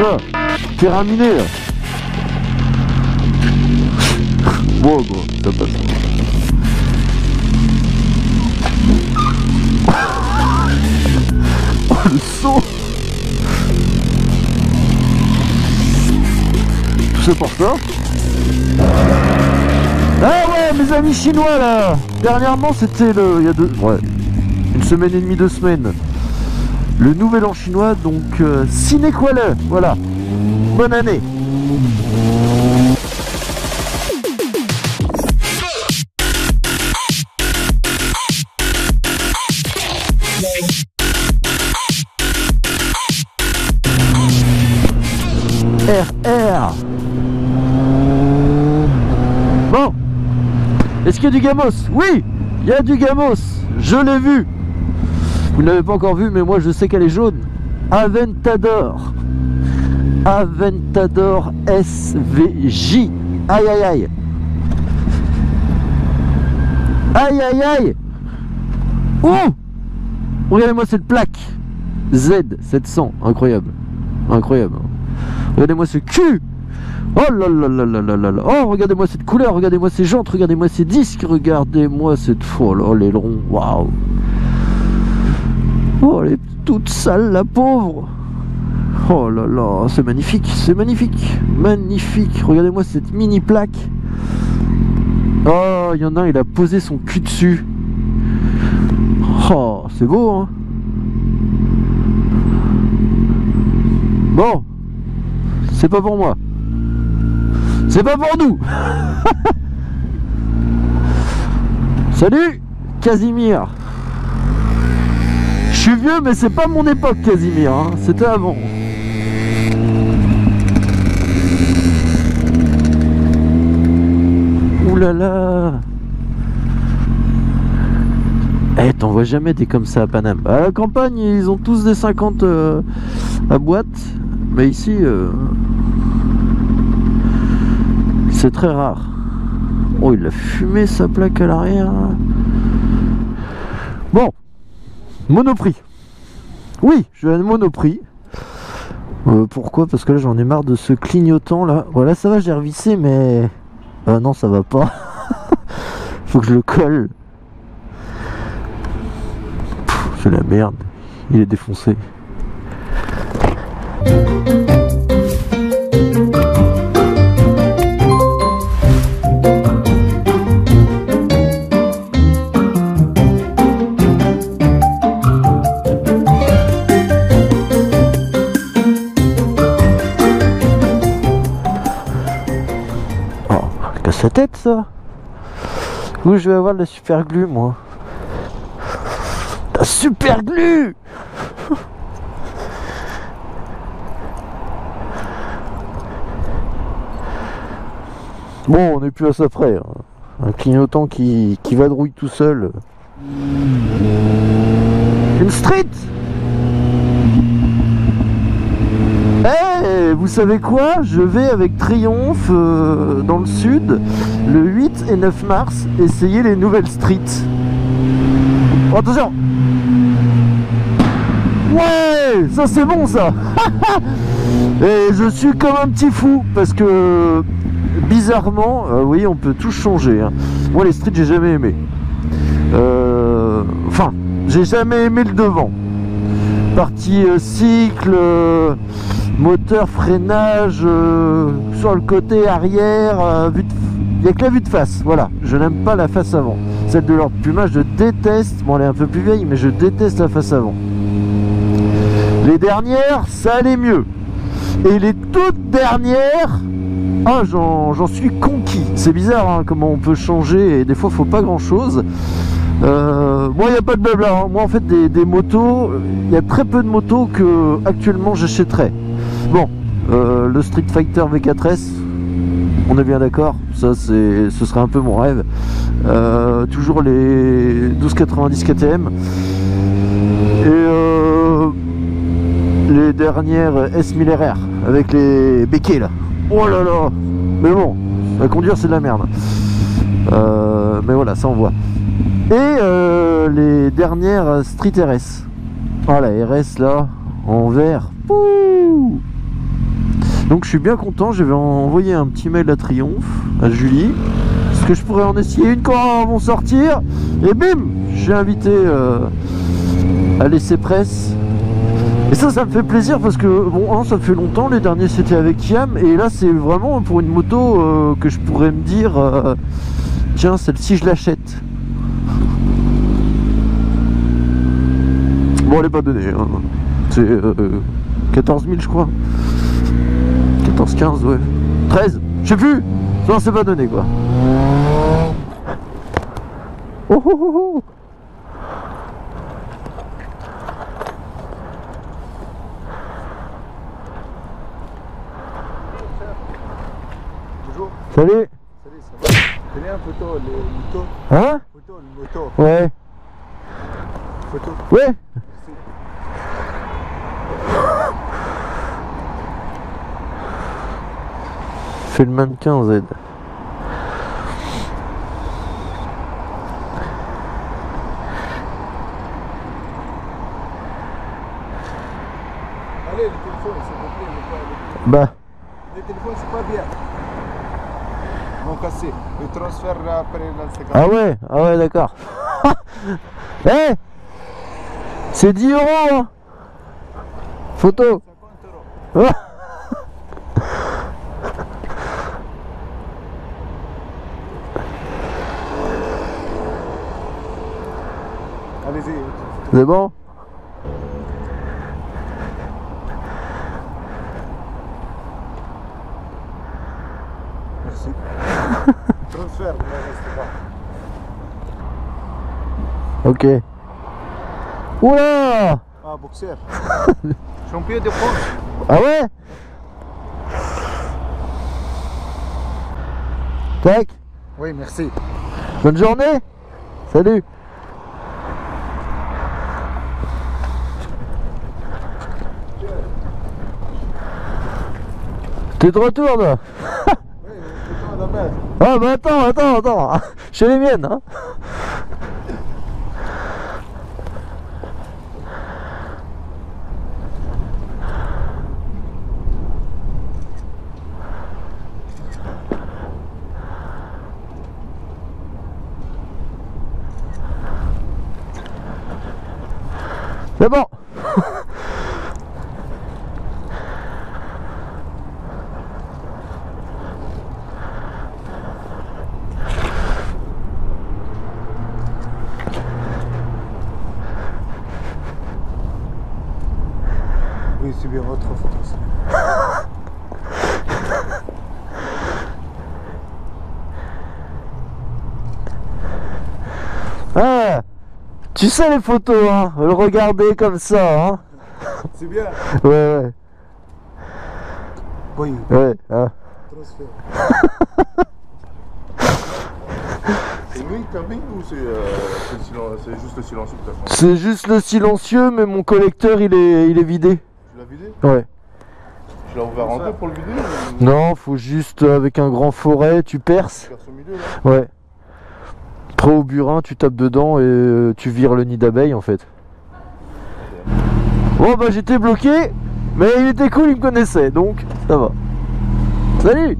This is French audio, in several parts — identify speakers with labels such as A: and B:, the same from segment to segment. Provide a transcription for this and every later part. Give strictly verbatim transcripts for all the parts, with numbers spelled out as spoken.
A: Voilà, terminé là. Bon, bon, ça passe. Oh, le saut. Tout ça pour ça. Ah ouais, mes amis chinois là. Dernièrement, c'était le... il y a deux... Ouais. Une semaine et demie, deux semaines. Le nouvel an chinois, donc euh, sine qua le, voilà. Bonne année. R R. Bon. Est-ce qu'il y a du gamos? Oui, il y a du gamos. Je l'ai vu. Vous ne l'avez pas encore vu, mais moi je sais qu'elle est jaune. Aventador. Aventador S V J. Aïe aïe aïe. Aïe aïe aïe. Oh, regardez-moi cette plaque. Z sept cents. Incroyable. Incroyable. Regardez-moi ce cul. Oh là là là là là là là. Oh, regardez-moi cette couleur. Regardez-moi ces jantes. Regardez-moi ces disques. Regardez-moi cette folle. Oh, l'aileron. Waouh. Oh, elle est toute sale, la pauvre. Oh là là, c'est magnifique, c'est magnifique, magnifique. Regardez-moi cette mini plaque. Oh, il y en a un, il a posé son cul dessus. Oh, c'est beau, hein. Bon, c'est pas pour moi. C'est pas pour nous. Salut, Casimir. Je suis vieux, mais c'est pas mon époque, Casimir, hein. C'était avant. Ouh là là. Eh, t'en vois jamais des comme ça à Paname. À la campagne, ils ont tous des cinquante euh, à boîte, mais ici, euh, c'est très rare. Oh, il a fumé sa plaque à l'arrière. Bon. Monoprix. Oui, je vais à Monoprix. Euh, pourquoi? Parce que là j'en ai marre de ce clignotant là. Voilà, ça va, j'ai revissé, mais... Ah non, ça va pas. Faut que je le colle. C'est la merde. Il est défoncé. Sa tête, ça. Où je vais avoir de la super glue, moi. La super glue. Bon, on n'est plus à ça près, hein. Un clignotant qui, qui vadrouille tout seul. Une street. Eh, hey, vous savez quoi? Je vais avec triomphe euh, dans le sud le huit et neuf mars essayer les nouvelles streets. Oh, attention. Ouais, ça c'est bon ça. Et je suis comme un petit fou parce que bizarrement, euh, oui, on peut tout changer, hein. Moi les streets j'ai jamais aimé. Euh, enfin, j'ai jamais aimé le devant. Partie euh, cycle, euh, moteur, freinage, euh, sur le côté arrière, euh, vue de... il n'y a que la vue de face, voilà. Je n'aime pas la face avant. Celle de leur Puma, je déteste. Bon, elle est un peu plus vieille, mais je déteste la face avant. Les dernières, ça allait mieux. Et les toutes dernières, ah, j'en suis conquis. C'est bizarre, hein, comment on peut changer, et des fois, il faut pas grand-chose. Euh, moi, il n'y a pas de blabla, hein. Moi, en fait, des, des motos, il y a très peu de motos que actuellement j'achèterais. Bon, euh, le Street Fighter V quatre S, on est bien d'accord, ça c'est, ce serait un peu mon rêve. Euh, toujours les douze quatre-vingt-dix K T M et euh, les dernières S mille R R avec les béquets là. Oh là là, mais bon, à conduire c'est de la merde. Euh, mais voilà, ça on voit. Et euh, les dernières Street R S. Oh la R S là, en vert. Ouh, Donc je suis bien content, je vais envoyer un petit mail à Triomphe, à Julie. Est-ce que je pourrais en essayer une quand elles vont sortir? Et bim, j'ai invité euh, à l'essai presse. Et ça, ça me fait plaisir parce que, bon, hein, ça fait longtemps, les derniers c'était avec Yam. Et là c'est vraiment pour une moto euh, que je pourrais me dire, euh, tiens, celle-ci je l'achète. Bon, elle est pas donnée, hein. C'est euh, quatorze mille je crois. quatorze quinze, ouais. treize, je sais plus. Non, c'est pas donné quoi. Oh oh oh oh.
B: Bonjour.
A: Salut.
B: Salut, ça va? Tenez un photo, le moto.
A: Hein?
B: Photo, le moto.
A: Ouais.
B: Photo.
A: Ouais. Fais le mannequin Z.
B: Allez, le téléphone, s'il vous plaît. Le,
A: Bah.
B: le téléphone, c'est pas bien. Ils vont casser. Le transfert après l'Instagram.
A: Ah ouais, ah ouais, d'accord. Eh, c'est dix euros hein. Photo.
B: cinquante euros. Allez-y.
A: C'est bon?
B: Merci. Transfert de l'Instagram.
A: Ok. Oula.
B: Ah, boxeur. Champion de France.
A: Ah ouais? Tac.
B: Oui, merci.
A: Bonne journée. Salut. T'es de retour là?
B: Oui, c'est toi la merde.
A: Ah bah attends, attends, attends. Chez les miennes hein. C'est bon.
B: Oui, c'est bien votre photo.
A: Ah, tu sais les photos, hein, le regarder comme ça, hein.
B: C'est bien.
A: Ouais, ouais,
B: Oui.
A: ouais. Hein.
B: Transfert. C'est lui qui termine ou c'est euh, c'est juste le silencieux que tu as changé?
A: C'est juste le silencieux, mais mon collecteur il est, il est vidé.
B: Tu l'as vidé?
A: Ouais.
B: Tu l'as ouvert en deux pour le vider ou...
A: Non, faut juste euh, avec un grand forêt, tu perces.
B: Tu perces au milieu là?
A: Ouais. Après au burin, tu tapes dedans et euh, tu vires le nid d'abeille en fait. Bon bah j'étais bloqué, mais il était cool, il me connaissait, donc ça va. Salut.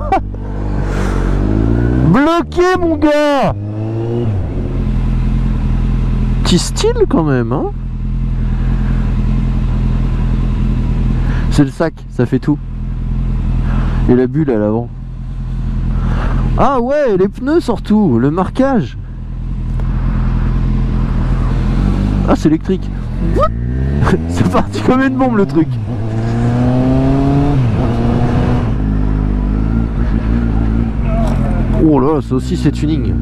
A: Bloqué mon gars. Petit style quand même hein. C'est le sac, ça fait tout. Et la bulle à l'avant. Ah ouais, les pneus surtout, le marquage. Ah c'est électrique. C'est parti comme une bombe le truc. Oh là, ça aussi c'est tuning.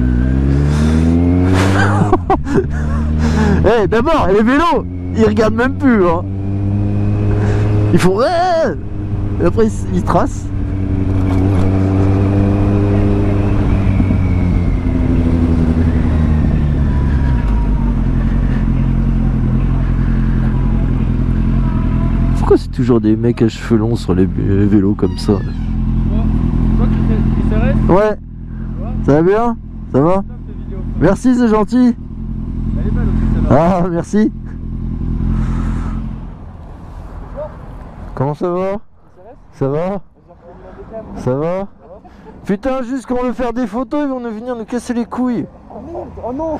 A: Eh hey, d'abord, les vélos, ils regardent même plus hein. Ils font ouais. Et après ils, ils tracent. Pourquoi c'est toujours des mecs à cheveux longs sur les vélos comme ça?
C: Toi qui qui s'arrête?
A: Ouais. Ça va bien? Ça va? Merci, c'est gentil.
C: Elle est belle aussi celle-là.
A: Ah, merci. Comment ça va? Ça va? Ça va? Putain, juste quand on veut faire des photos, ils vont nous venir nous casser les couilles.
B: Oh merde, oh non.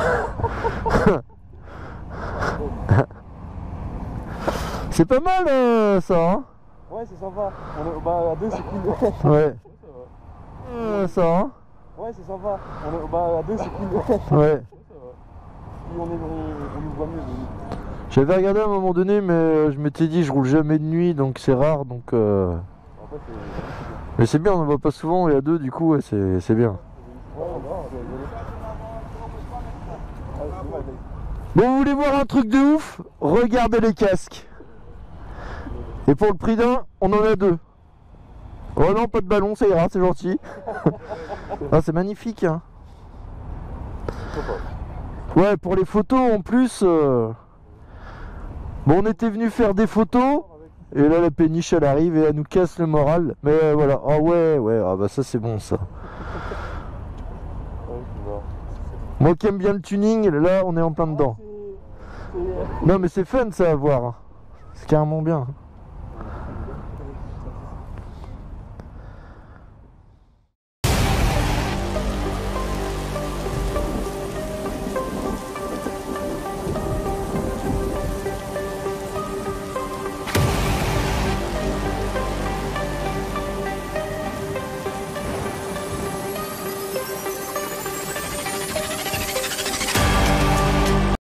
A: C'est pas mal euh, ça, hein?
B: Ouais, c'est sympa. On est, bah, à deux, c'est cool.
A: Ouais. Euh, ça, hein?
B: Ouais, c'est sympa. On est, bah, à deux, c'est cool.
A: Ouais.
B: Puis on, est, on, on nous voit mieux. Mais...
A: J'avais regardé à un moment donné, mais euh, je m'étais dit je roule jamais de nuit, donc c'est rare, donc. Euh...
B: En fait, c'est...
A: Mais c'est bien, on ne voit pas souvent, et à deux, du coup, ouais, c'est c'est bien.
B: Ouais, on va, on va.
A: Bon, vous voulez voir un truc de ouf? Regardez les casques. Et pour le prix d'un, on en a deux. Oh non, pas de ballon, ça ira, c'est gentil. Ah, c'est magnifique, hein. Ouais, pour les photos en plus. Euh... Bon, on était venu faire des photos. Et là, la péniche, elle arrive et elle nous casse le moral. Mais euh, voilà. Ah ouais, ouais, ah bah ça, c'est bon, ça. Moi qui aime bien le tuning, là, on est en plein dedans. Non, mais c'est fun, ça, à voir. C'est carrément bien.